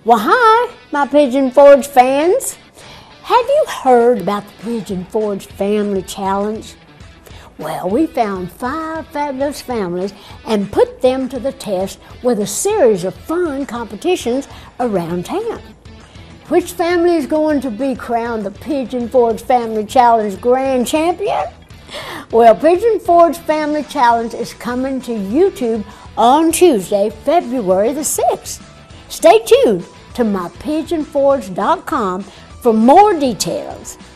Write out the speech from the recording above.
Well, hi, my Pigeon Forge fans. Have you heard about the Pigeon Forge Family Challenge? Well, we found 5 fabulous families and put them to the test with a series of fun competitions around town. Which family is going to be crowned the Pigeon Forge Family Challenge Grand Champion? Well, Pigeon Forge Family Challenge is coming to YouTube on Tuesday, February the 6th. Stay tuned to mypigeonforge.com for more details.